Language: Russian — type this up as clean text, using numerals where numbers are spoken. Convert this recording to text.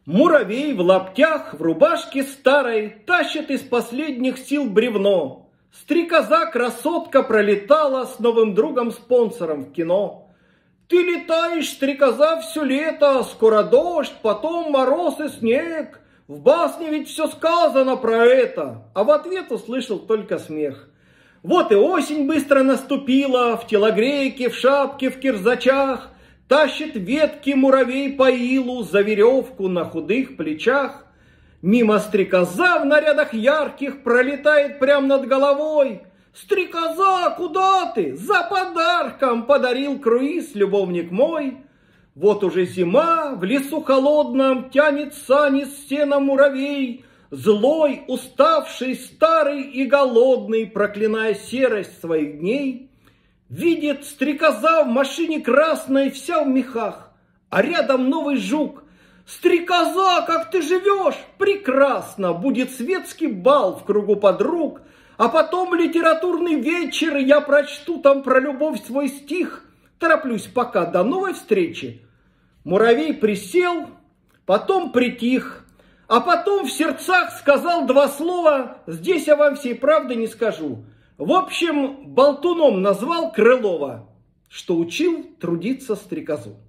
Муравей в лаптях, в рубашке старой, тащит из последних сил бревно. Стрекоза-красотка пролетала с новым другом-спонсором в кино. Ты летаешь, стрекоза, все лето, скоро дождь, потом мороз и снег. В басне ведь все сказано про это, а в ответ услышал только смех. Вот и осень быстро наступила, в телогрейке, в шапке, в кирзачах. Тащит ветки муравей по илу за веревку на худых плечах. Мимо стрекоза в нарядах ярких пролетает прямо над головой. «Стрекоза, куда ты? За подарком подарил круиз любовник мой». Вот уже зима, в лесу холодном тянет сани с сеном муравей. Злой, уставший, старый и голодный, проклиная серость своих дней. Видит стрекоза в машине красной, вся в мехах, а рядом новый жук. «Стрекоза, как ты живешь? Прекрасно! Будет светский бал в кругу подруг, а потом литературный вечер, я прочту там про любовь свой стих. Тороплюсь пока, до новой встречи». Муравей присел, потом притих, а потом в сердцах сказал два слова, здесь я вам всей правды не скажу. В общем, болтуном назвал Крылова, что учил трудиться стрекозу.